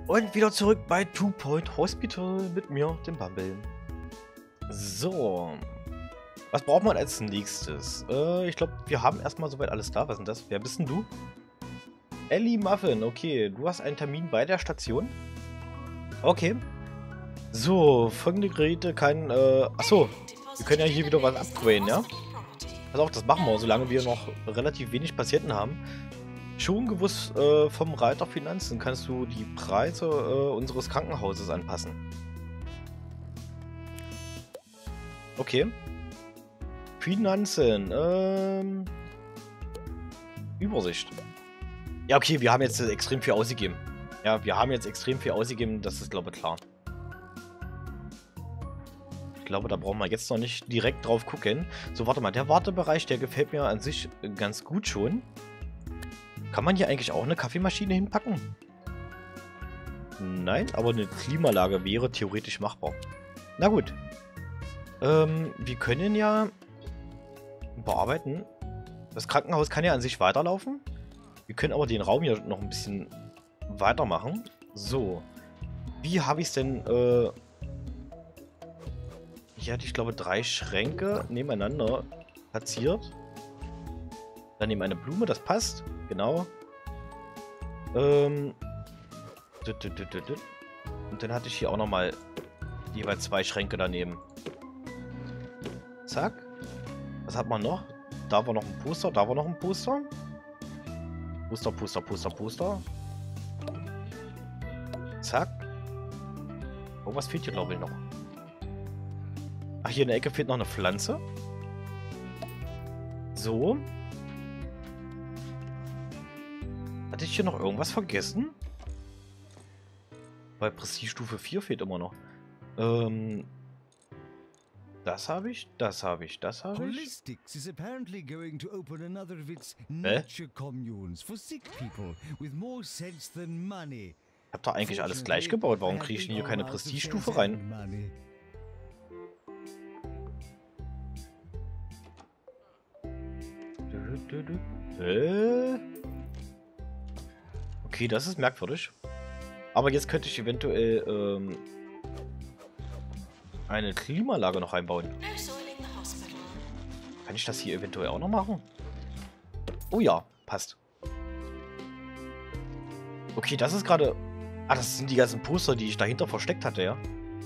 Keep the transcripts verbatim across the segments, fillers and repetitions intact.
Und wieder zurück bei Two Point Hospital mit mir, dem Bumble. So. Was braucht man als nächstes? Äh, ich glaube, wir haben erstmal soweit alles da. Was ist denn das? Wer bist denn du? Ellie Muffin. Okay, du hast einen Termin bei der Station. Okay. So, folgende Geräte kann... Äh, achso, wir können ja hier wieder was upgraden, ja? Pass auf, das machen wir, solange wir noch relativ wenig Patienten haben. Schon gewusst äh, vom Reiter Finanzen kannst du die Preise äh, unseres Krankenhauses anpassen. Okay. Finanzen. Ähm, Übersicht. Ja, okay, wir haben jetzt äh, extrem viel ausgegeben. Ja, wir haben jetzt extrem viel ausgegeben, das ist, glaube ich, klar. Ich glaube, da brauchen wir jetzt noch nicht direkt drauf gucken. So, warte mal, der Wartebereich, der gefällt mir an sich ganz gut schon. Kann man hier eigentlich auch eine Kaffeemaschine hinpacken? Nein, aber eine Klimaanlage wäre theoretisch machbar. Na gut. Ähm, wir können ja bearbeiten. Das Krankenhaus kann ja an sich weiterlaufen. Wir können aber den Raum hier noch ein bisschen weitermachen. So. Wie habe ich es denn... Äh hier hatte ich, glaube drei Schränke nebeneinander platziert. Dann eben eine Blume, das passt. Genau. Ähm. Und dann hatte ich hier auch nochmal jeweils zwei Schränke daneben. Zack. Was hat man noch? Da war noch ein Poster, da war noch ein Poster. Poster, Poster, Poster, Poster. Zack. Oh, was fehlt hier, glaube ich, noch? Ach, hier in der Ecke fehlt noch eine Pflanze. So. Hatte ich hier noch irgendwas vergessen? Bei Prestige-Stufe vier fehlt immer noch. Ähm. Das habe ich, das habe ich, das habe ich. Holistics is apparently going to open another of its Hä? nature communes for sick people with more sense than money. Ich hab doch eigentlich alles gleich gebaut. Warum kriege ich denn hier keine Prestige-Stufe rein? Äh? Okay, das ist merkwürdig. Aber jetzt könnte ich eventuell ähm, eine Klimaanlage noch einbauen. Kann ich das hier eventuell auch noch machen? Oh ja, passt. Okay, das ist gerade... Ah, das sind die ganzen Poster, die ich dahinter versteckt hatte, ja?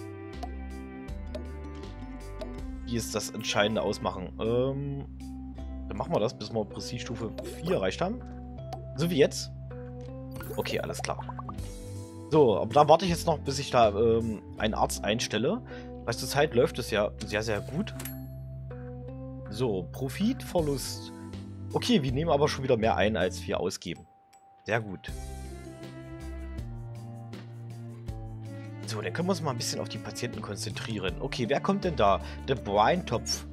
Die ist das Entscheidende ausmachen. Ähm... Dann machen wir das, bis wir Prestige-Stufe vier erreicht haben. So wie jetzt. Okay, alles klar. So, aber da warte ich jetzt noch, bis ich da ähm, einen Arzt einstelle. Weil zur Zeit läuft es ja sehr, sehr gut. So, Profitverlust. Okay, wir nehmen aber schon wieder mehr ein, als wir ausgeben. Sehr gut. So, dann können wir uns mal ein bisschen auf die Patienten konzentrieren. Okay, wer kommt denn da? Der Brian-Topf.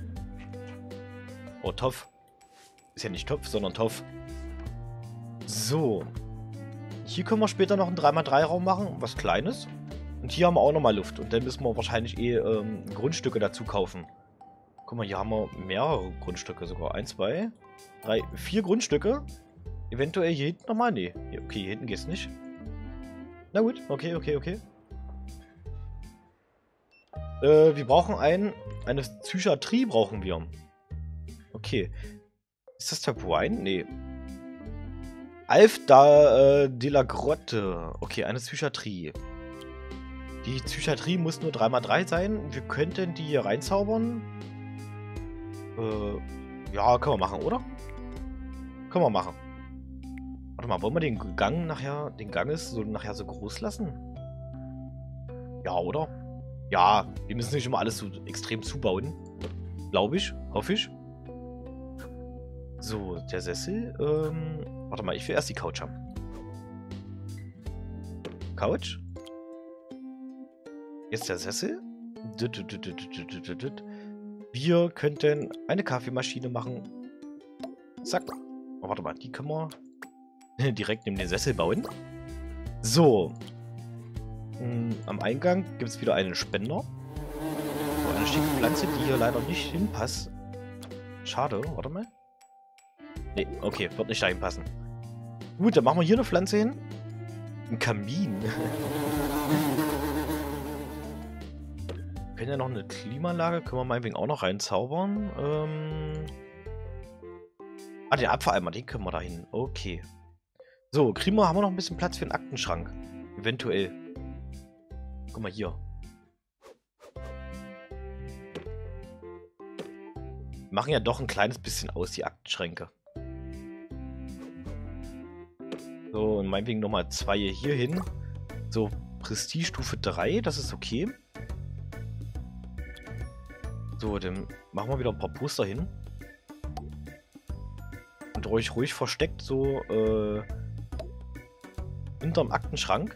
Oh, Topf. Ist ja nicht Topf, sondern Topf. So. Hier können wir später noch einen drei mal drei Raum machen. Was Kleines. Und hier haben wir auch nochmal Luft. Und dann müssen wir wahrscheinlich eh ähm, Grundstücke dazu kaufen. Guck mal, hier haben wir mehrere Grundstücke sogar. Eins, zwei, drei, vier Grundstücke. Eventuell hier hinten nochmal. Nee. Okay, hier hinten geht's nicht. Na gut. Okay, okay, okay. Äh, wir brauchen einen. Eine Psychiatrie brauchen wir. Okay. Ist das der Brian? Nee. Alf da, äh, de la Grotte. Okay, eine Psychiatrie. Die Psychiatrie muss nur drei mal drei sein. Wir könnten die hier reinzaubern. Äh, ja, können wir machen, oder? Können wir machen. Warte mal, wollen wir den Gang nachher, den Gang ist so nachher so groß lassen? Ja, oder? Ja, wir müssen nicht immer alles so extrem zubauen. Glaube ich, hoffe ich. So, der Sessel. Ähm, warte mal, ich will erst die Couch haben. Couch. Jetzt der Sessel. Wir könnten eine Kaffeemaschine machen. Zack. Oh, warte mal, die können wir direkt neben den Sessel bauen. So. Am Eingang gibt es wieder einen Spender. So, eine schicke Pflanze, die hier leider nicht hinpasst. Schade, warte mal. Ne, okay, wird nicht dahin passen. Gut, dann machen wir hier eine Pflanze hin. Ein Kamin. Wir können ja noch eine Klimaanlage, können wir meinetwegen auch noch reinzaubern. Ähm ah, den Abfalleimer, den können wir da hin. Okay. So, kriegen wir, haben wir noch ein bisschen Platz für den Aktenschrank. Eventuell. Guck mal hier. Machen ja doch ein kleines bisschen aus, die Aktenschränke. So, und meinetwegen nochmal zwei hier hin. So, Prestige-Stufe drei, das ist okay. So, dann machen wir wieder ein paar Poster hin. Und ruhig, ruhig versteckt, so, äh, hinterm Aktenschrank.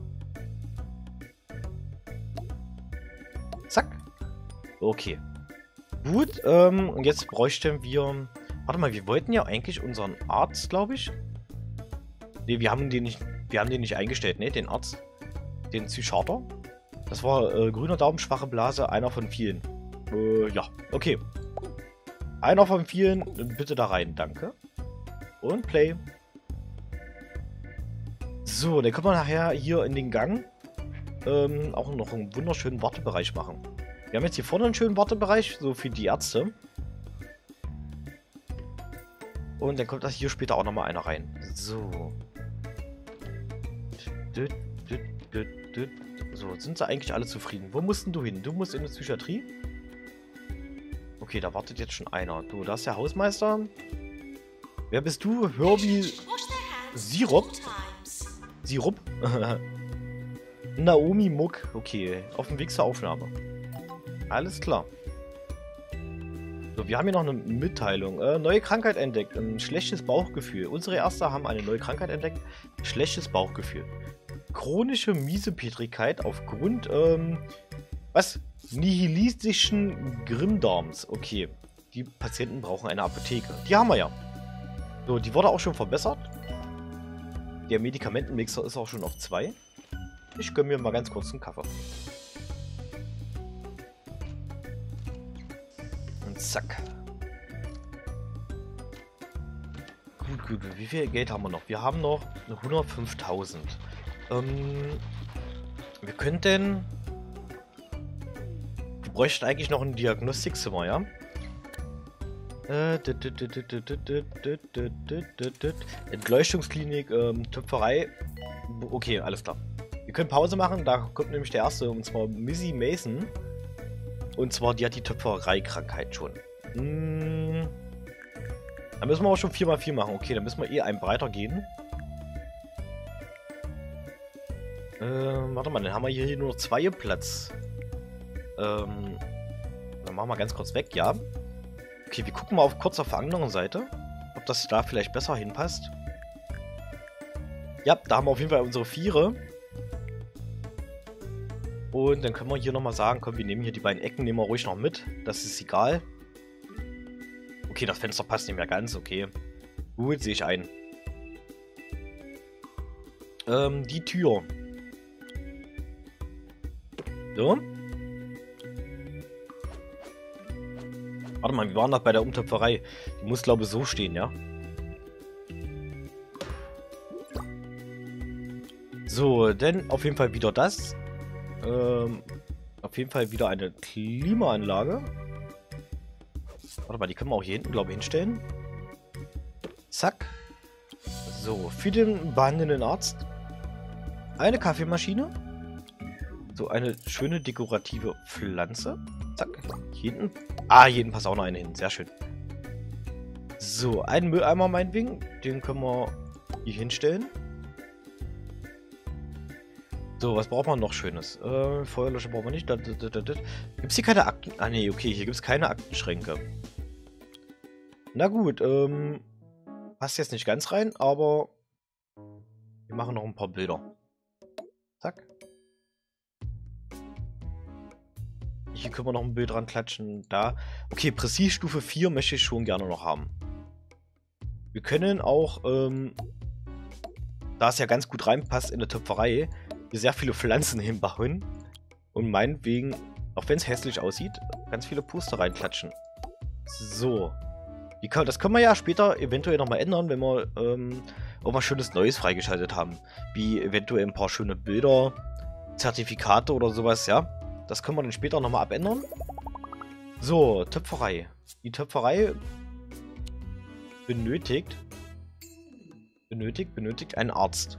Zack. Okay. Gut, ähm, und jetzt bräuchten wir... Warte mal, wir wollten ja eigentlich unseren Arzt, glaube ich. Ne, wir haben den nicht, wir haben den nicht eingestellt, ne, den Arzt. Den Psychiater. Das war äh, grüner Daumen, schwache Blase, einer von vielen. Äh, ja, okay. Einer von vielen, bitte da rein, danke. Und Play. So, dann können wir nachher hier in den Gang ähm, auch noch einen wunderschönen Wartebereich machen. Wir haben jetzt hier vorne einen schönen Wartebereich, so für die Ärzte. Und dann kommt das hier später auch nochmal einer rein. So. So, sind sie eigentlich alle zufrieden? Wo mussten du hin? Du musst in die Psychiatrie? Okay, da wartet jetzt schon einer. Du, da ist der Hausmeister. Wer bist du? Herbie Sirup? Sirup? Naomi Muck. Okay, auf dem Weg zur Aufnahme. Alles klar. So, wir haben hier noch eine Mitteilung. Äh, neue Krankheit entdeckt. Ein schlechtes Bauchgefühl. Unsere Ärzte haben eine neue Krankheit entdeckt. Schlechtes Bauchgefühl. Chronische Miesepetrigkeit aufgrund, ähm, was? Nihilistischen Grimmdarms. Okay. Die Patienten brauchen eine Apotheke. Die haben wir ja. So, die wurde auch schon verbessert. Der Medikamentenmixer ist auch schon auf zwei. Ich gönne mir mal ganz kurz einen Kaffee. Und zack. Gut, gut, gut. Wie viel Geld haben wir noch? Wir haben noch hundertfünftausend. Ähm, wir könnten... Wir bräuchten eigentlich noch ein Diagnostikzimmer, ja? Entleuchtungsklinik, ähm, Töpferei. Okay, alles klar. Wir können Pause machen, da kommt nämlich der erste, und zwar Missy Mason. Und zwar, die hat die Töpferei-Krankheit schon. Hm. Da müssen wir auch schon vier mal vier machen. Okay, dann müssen wir eh einen breiter gehen. Äh, warte mal, dann haben wir hier nur noch zwei Platz. Ähm, dann machen wir ganz kurz weg, ja. Okay, wir gucken mal auf kurz auf der anderen Seite, ob das da vielleicht besser hinpasst. Ja, da haben wir auf jeden Fall unsere Viere. Und dann können wir hier nochmal sagen, komm, wir nehmen hier die beiden Ecken, nehmen wir ruhig noch mit. Das ist egal. Okay, das Fenster passt nicht mehr ganz, okay. Gut, sehe ich ein. Ähm, die Tür. So. Warte mal, wir waren noch bei der Umtöpferei. Die muss, glaube ich, so stehen, ja? So, denn auf jeden Fall wieder das. Ähm, auf jeden Fall wieder eine Klimaanlage. Warte mal, die können wir auch hier hinten, glaube ich, hinstellen. Zack. So, für den behandelnden Arzt. Eine Kaffeemaschine. So, eine schöne dekorative Pflanze. Zack. Hier hinten. Ah, hier hinten passt auch noch eine hin. Sehr schön. So, einen Mülleimer meinetwegen. Den können wir hier hinstellen. So, was braucht man noch Schönes? Äh, Feuerlöscher brauchen wir nicht. Gibt es hier keine Akten? Ah, nee, okay. Hier gibt es keine Aktenschränke. Na gut, ähm... passt jetzt nicht ganz rein, aber... wir machen noch ein paar Bilder. Zack. Hier können wir noch ein Bild dran klatschen. Da. Okay, Prestige-Stufe vier möchte ich schon gerne noch haben. Wir können auch, ähm, da es ja ganz gut reinpasst in der Töpferei, hier sehr viele Pflanzen hinbauen. Und meinetwegen, auch wenn es hässlich aussieht, ganz viele Poster reinklatschen. So. Die kann, das können wir ja später eventuell nochmal ändern, wenn wir ähm, irgendwas schönes Neues freigeschaltet haben. Wie eventuell ein paar schöne Bilder, Zertifikate oder sowas, ja. Das können wir dann später nochmal abändern. So, Töpferei. Die Töpferei benötigt, benötigt, benötigt einen Arzt.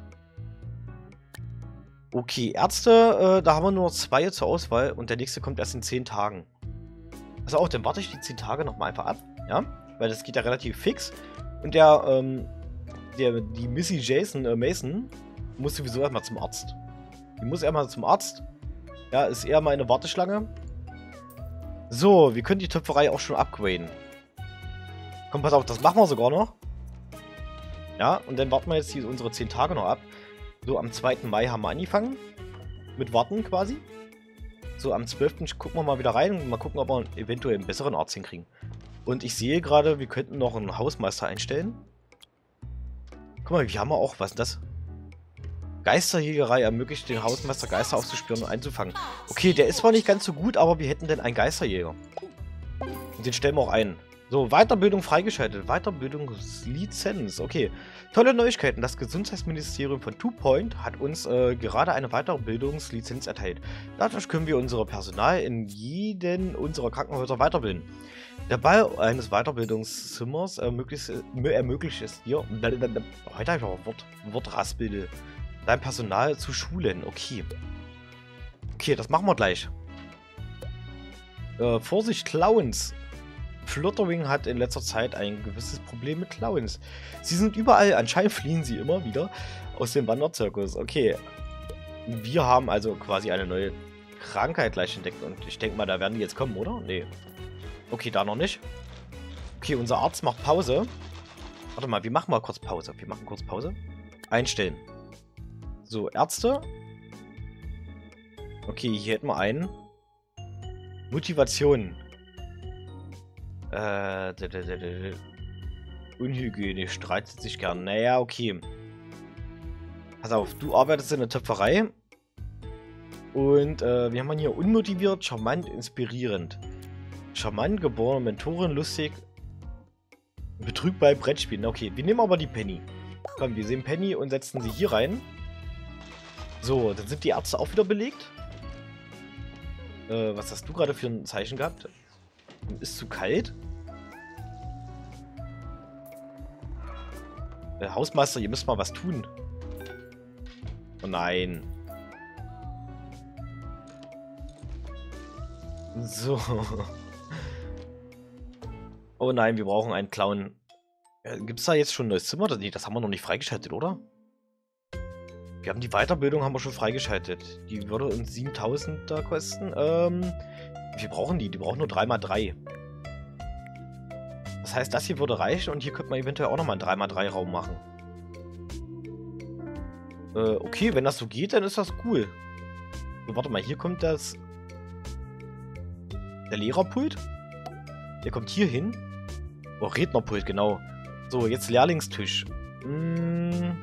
Okay, Ärzte, äh, da haben wir nur noch zwei zur Auswahl und der nächste kommt erst in zehn Tagen. Also auch, dann warte ich die zehn Tage nochmal einfach ab, ja, weil das geht ja relativ fix. Und der, ähm, der, die Missy Jason, äh, Mason muss sowieso erstmal zum Arzt. Die muss erstmal zum Arzt. Ja, ist eher mal eine Warteschlange. So, wir können die Töpferei auch schon upgraden. Komm, pass auf, das machen wir sogar noch. Ja, und dann warten wir jetzt hier unsere zehn Tage noch ab. So, am zweiten Mai haben wir angefangen. Mit Warten quasi. So, am zwölften gucken wir mal wieder rein und mal gucken, ob wir eventuell einen besseren Arzt hinkriegen. Und ich sehe gerade, wir könnten noch einen Hausmeister einstellen. Guck mal, wir haben auch, was ist das? Geisterjägerei ermöglicht den Hausmeister Geister aufzuspüren und einzufangen. Okay, der ist zwar nicht ganz so gut, aber wir hätten denn einen Geisterjäger. Und den stellen wir auch ein. So, Weiterbildung freigeschaltet. Weiterbildungslizenz. Okay. Tolle Neuigkeiten. Das Gesundheitsministerium von Two Point hat uns äh, gerade eine Weiterbildungslizenz erteilt. Dadurch können wir unser Personal in jedem unserer Krankenhäuser weiterbilden. Der Bau eines Weiterbildungszimmers ermöglicht, äh, ermöglicht es dir, heute habe ich auch Wort, Wortraspel, dein Personal zu schulen. Okay. Okay, das machen wir gleich. Äh, Vorsicht, Clowns. Flutterwing hat in letzter Zeit ein gewisses Problem mit Clowns. Sie sind überall, anscheinend fliehen sie immer wieder aus dem Wanderzirkus. Okay. Wir haben also quasi eine neue Krankheit gleich entdeckt und ich denke mal, da werden die jetzt kommen, oder? Nee. Okay, da noch nicht. Okay, unser Arzt macht Pause. Warte mal, wir machen mal kurz Pause. Wir machen kurz Pause. Einstellen. So, Ärzte. Okay, hier hätten wir einen. Motivation. Äh, unhygienisch, streitet sich gern. Naja, okay. Pass auf, du arbeitest in der Töpferei. Und äh, wir haben hier unmotiviert, charmant, inspirierend. Charmant, geborene Mentorin, lustig. Betrug bei Brettspielen. Okay, wir nehmen aber die Penny. Komm, wir sehen Penny und setzen sie hier rein. So, dann sind die Ärzte auch wieder belegt. Äh, was hast du gerade für ein Zeichen gehabt? Ist zu kalt? Äh, Hausmeister, ihr müsst mal was tun. Oh nein. So. Oh nein, wir brauchen einen Clown. Äh, Gibt es da jetzt schon ein neues Zimmer? Nee, das haben wir noch nicht freigeschaltet, oder? Wir haben die Weiterbildung haben wir schon freigeschaltet. Die würde uns siebentausend da kosten. Ähm... Wir brauchen die, die brauchen nur drei mal drei. Das heißt, das hier würde reichen und hier könnte man eventuell auch nochmal einen drei mal drei Raum machen. Äh, okay, wenn das so geht, dann ist das cool. So, warte mal, hier kommt das... Der Lehrerpult. Der kommt hier hin. Oh, Rednerpult, genau. So, jetzt Lehrlingstisch. Hm.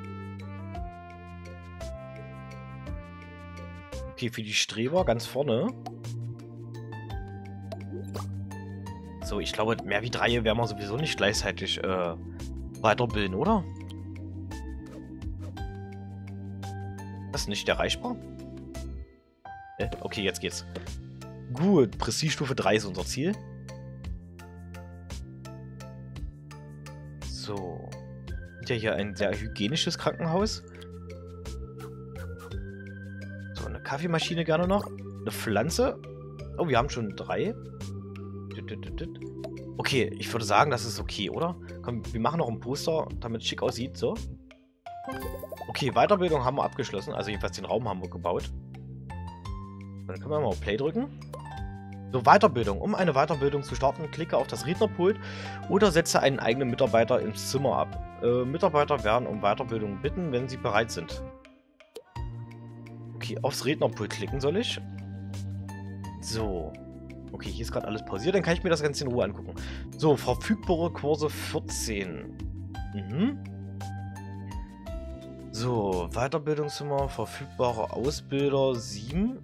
Okay, für die Streber ganz vorne. So, ich glaube, mehr wie drei werden wir sowieso nicht gleichzeitig äh, weiterbilden, oder? Das ist nicht erreichbar? Äh, okay, jetzt geht's. Gut, Prestigestufe drei ist unser Ziel. So. Ist ja hier ein sehr hygienisches Krankenhaus. So, eine Kaffeemaschine gerne noch. Eine Pflanze. Oh, wir haben schon drei. Okay, ich würde sagen, das ist okay, oder? Komm, wir machen noch ein Poster, damit es schick aussieht, so. Okay, Weiterbildung haben wir abgeschlossen, also jedenfalls den Raum haben wir gebaut. Dann können wir mal auf Play drücken. So, Weiterbildung. Um eine Weiterbildung zu starten, klicke auf das Rednerpult oder setze einen eigenen Mitarbeiter ins Zimmer ab. Äh, Mitarbeiter werden um Weiterbildung bitten, wenn sie bereit sind. Okay, aufs Rednerpult klicken soll ich. So. Okay, hier ist gerade alles pausiert, dann kann ich mir das Ganze in Ruhe angucken. So, verfügbare Kurse vierzehn. Mhm. So, Weiterbildungszimmer, verfügbare Ausbilder sieben.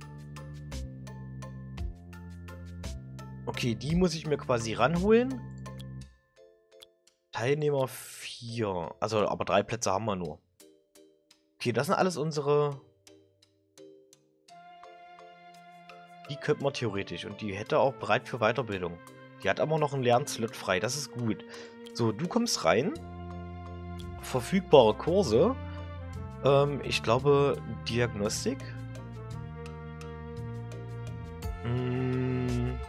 Okay, die muss ich mir quasi ranholen. Teilnehmer vier. Also, aber drei Plätze haben wir nur. Okay, das sind alles unsere... Die könnten wir theoretisch. Und die hätte auch bereit für Weiterbildung. Die hat aber noch einen Lernslot frei. Das ist gut. So, du kommst rein. Verfügbare Kurse. Ähm, ich glaube, Diagnostik. Hm.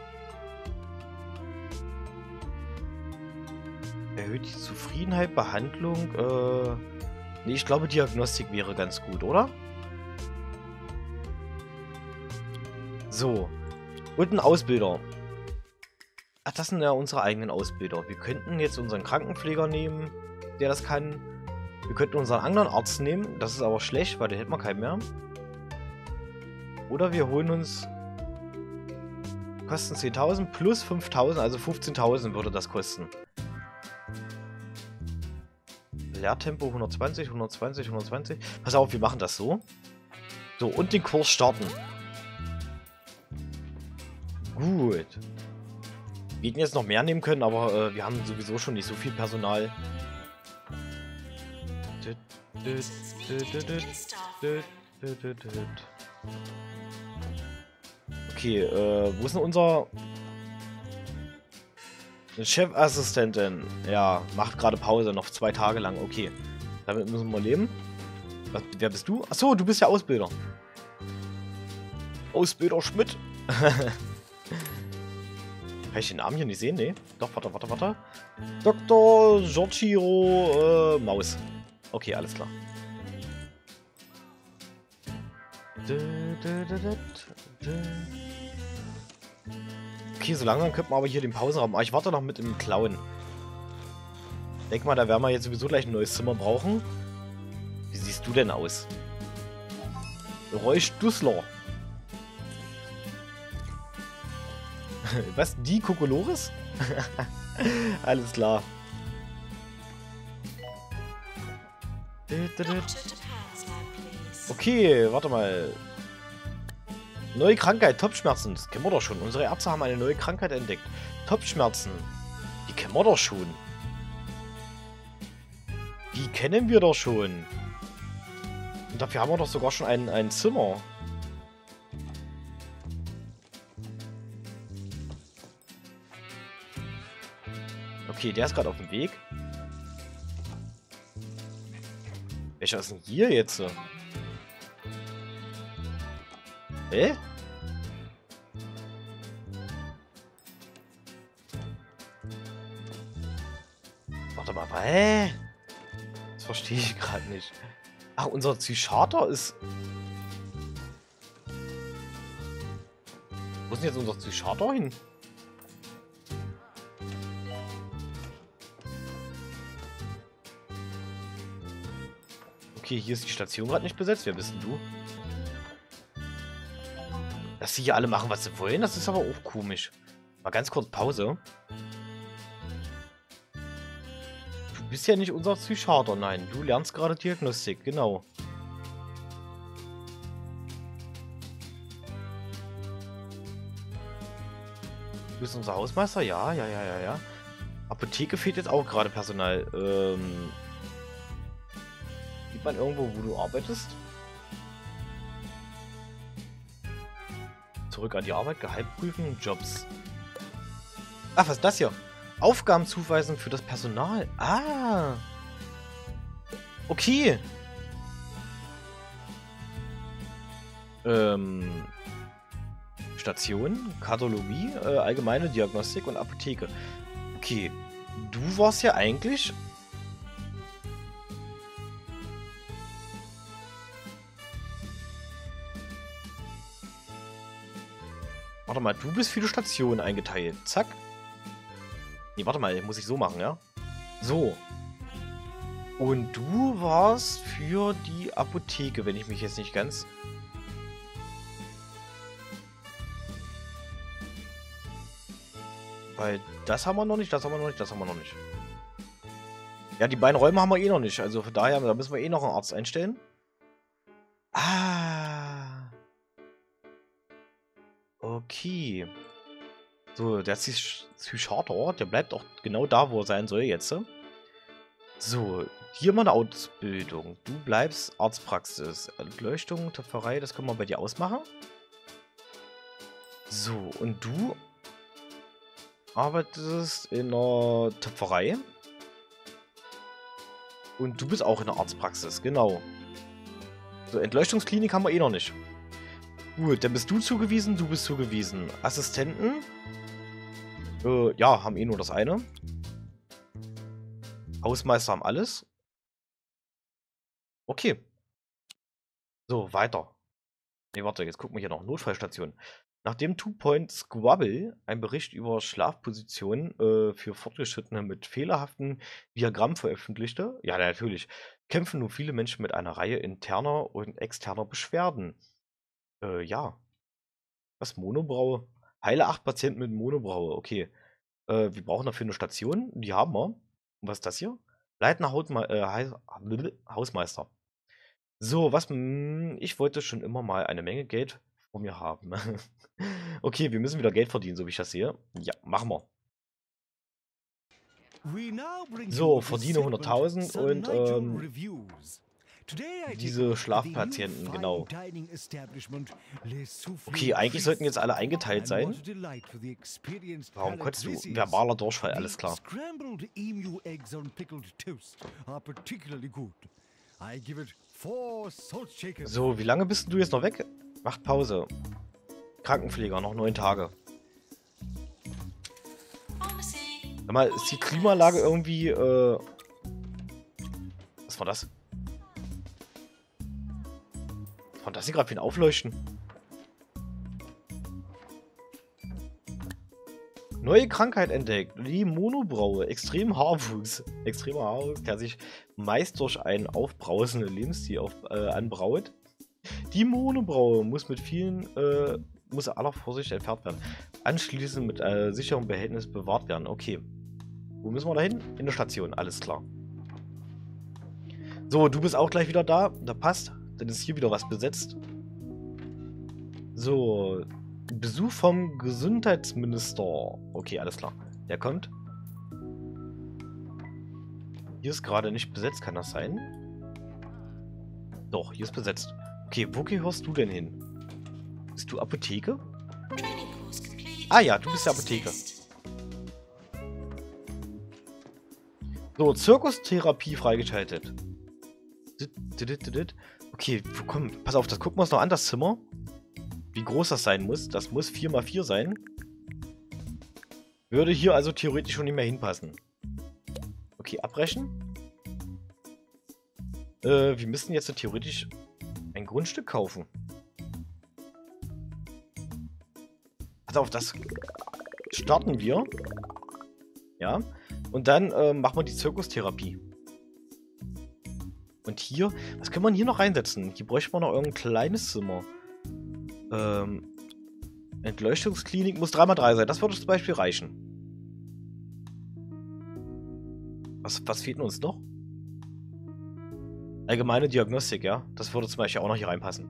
Erhöht die Zufriedenheit, Behandlung. Äh, nee, ich glaube, Diagnostik wäre ganz gut, oder? So. Und ein Ausbilder. Ach, das sind ja unsere eigenen Ausbilder. Wir könnten jetzt unseren Krankenpfleger nehmen, der das kann. Wir könnten unseren anderen Arzt nehmen. Das ist aber schlecht, weil der hätten wir keinen mehr. Oder wir holen uns... Kosten zehntausend plus fünftausend, also fünfzehntausend würde das kosten. Lehrtempo hundertzwanzig, hundertzwanzig, hundertzwanzig. Pass auf, wir machen das so. So, und den Kurs starten. Gut. Wir hätten jetzt noch mehr nehmen können, aber äh, wir haben sowieso schon nicht so viel Personal. Okay, äh, wo ist denn unser... Chefassistentin? Ja, macht gerade Pause, noch zwei Tage lang. Okay, damit müssen wir leben. Was, wer bist du? Achso, du bist ja Ausbilder. Ausbilder Schmidt. Kann ich den Namen hier nicht sehen? Nee. Doch, warte, warte, warte. Doktor Giorgio äh, Maus. Okay, alles klar. Okay, so langsam könnten wir aber hier den Pausenraum. Aber ich warte noch mit dem Klauen. Denk mal, da werden wir jetzt sowieso gleich ein neues Zimmer brauchen. Wie siehst du denn aus? Roy Stussler. Was? Die Kokolores? Alles klar. Okay, warte mal. Neue Krankheit, Topfschmerzen. Das kennen wir doch schon. Unsere Ärzte haben eine neue Krankheit entdeckt. Topfschmerzen. Die kennen wir doch schon. Die kennen wir doch schon. Und dafür haben wir doch sogar schon ein, ein Zimmer. Okay, der ist gerade auf dem Weg. Welcher ist denn hier jetzt? Hä? Warte mal, hä? Das verstehe ich gerade nicht. Ach, unser Psychiater ist... Wo ist denn jetzt unser Psychiater hin? Okay, hier ist die Station gerade nicht besetzt. Wer bist denn du? Dass sie hier alle machen, was sie wollen, das ist aber auch komisch. Mal ganz kurz Pause. Du bist ja nicht unser Psychiater, nein. Du lernst gerade Diagnostik, genau. Du bist unser Hausmeister? Ja, ja, ja, ja, ja. Apotheke fehlt jetzt auch gerade Personal. Ähm... Sieht man irgendwo, wo du arbeitest? Zurück an die Arbeit, Gehalt prüfen, Jobs. Ach, was ist das hier? Aufgaben zuweisen für das Personal. Ah. Okay. Ähm. Station, Kardiologie, äh, allgemeine Diagnostik und Apotheke. Okay. Du warst ja eigentlich... Warte mal, du bist für die Station eingeteilt. Zack. Nee, warte mal, muss ich so machen, ja? So. Und du warst für die Apotheke, wenn ich mich jetzt nicht ganz... Weil das haben wir noch nicht, das haben wir noch nicht, das haben wir noch nicht. Ja, die beiden Räume haben wir eh noch nicht. Also von daher, da müssen wir eh noch einen Arzt einstellen. Ah... Okay. So, der Psychiater, der bleibt auch genau da, wo er sein soll jetzt. So, hier mal eine Ausbildung. Du bleibst Arztpraxis. Entleuchtung, Töpferei, das können wir bei dir ausmachen. So, und du arbeitest in einer Töpferei. Und du bist auch in der Arztpraxis, genau. So, Entleuchtungsklinik haben wir eh noch nicht. Gut, dann bist du zugewiesen, du bist zugewiesen. Assistenten. Äh, ja, haben eh nur das eine. Hausmeister haben alles. Okay. So, weiter. Ne, warte, jetzt gucken wir hier noch. Notfallstation. Nachdem Two Point Squabble einen Bericht über Schlafpositionen äh, für Fortgeschrittene mit fehlerhaften Diagrammen veröffentlichte, ja, natürlich, kämpfen nun viele Menschen mit einer Reihe interner und externer Beschwerden. Äh, ja. Was? Monobraue? Heile acht Patienten mit Monobraue. Okay. Äh, wir brauchen dafür eine Station. Die haben wir. Und was ist das hier? Leitender Hautme äh, Hausmeister. So, was? Mh, ich wollte schon immer mal eine Menge Geld vor mir haben. Okay, wir müssen wieder Geld verdienen, so wie ich das sehe. Ja, machen wir. So, verdiene hunderttausend und ähm, diese Schlafpatienten, genau. Okay, eigentlich sollten jetzt alle eingeteilt sein. Warum kotzt du? Verbaler Durchfall, alles klar. So, wie lange bist du jetzt noch weg? Macht Pause. Krankenpfleger, noch neun Tage. Sag mal, ist die Klimaanlage irgendwie, äh... Was war das? Was war das hier gerade für ein Aufleuchten? Neue Krankheit entdeckt. Die Monobraue. Extrem Haarwuchs. Extremer Haarwuchs, der sich meist durch einen aufbrausenden Lebensstil auf, äh, anbraut. Die Monobraue muss mit vielen, äh, muss aller Vorsicht entfernt werden. Anschließend mit äh, sicherem Behältnis bewahrt werden. Okay. Wo müssen wir da hin? In der Station, alles klar. So, du bist auch gleich wieder da. Da passt. Dann ist hier wieder was besetzt. So. Besuch vom Gesundheitsminister. Okay, alles klar. Der kommt. Hier ist gerade nicht besetzt, kann das sein? Doch, hier ist besetzt. Okay, wo gehörst du denn hin? Bist du Apotheke? Ah ja, du bist der Apotheke. So, Zirkustherapie freigeschaltet. Okay, komm, pass auf, das gucken wir uns noch an, das Zimmer. Wie groß das sein muss. Das muss vier mal vier sein. Würde hier also theoretisch schon nicht mehr hinpassen. Okay, abbrechen. Äh, wir müssen jetzt theoretisch ein Grundstück kaufen. Pass auf, das starten wir. Ja. Und dann äh, machen wir die Zirkustherapie. Und hier, was können wir hier noch reinsetzen? Hier bräuchte man noch irgendein kleines Zimmer. Ähm, Entleuchtungsklinik muss drei mal drei sein. Das würde zum Beispiel reichen. Was, was fehlt uns noch? Allgemeine Diagnostik, ja. Das würde zum Beispiel auch noch hier reinpassen.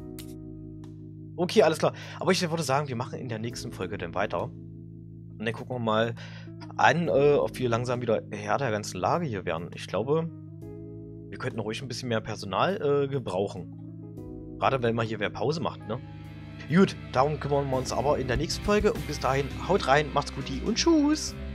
Okay, alles klar. Aber ich würde sagen, wir machen in der nächsten Folge dann weiter. Und dann gucken wir mal an, äh, ob wir langsam wieder Herr der ganzen Lage hier werden. Ich glaube, wir könnten ruhig ein bisschen mehr Personal äh, gebrauchen. Gerade wenn man hier wer Pause macht, ne? Gut, darum kümmern wir uns aber in der nächsten Folge. Und bis dahin, haut rein, macht's gut und tschüss!